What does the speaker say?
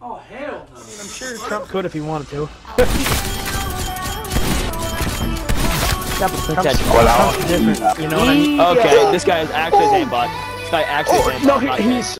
Oh, hell no. I mean, I'm sure Trump could if he wanted to. Yeah, but Trump's different, you know what I mean? Okay, this guy is actually aimbot. This guy actually is aimbot. No, he's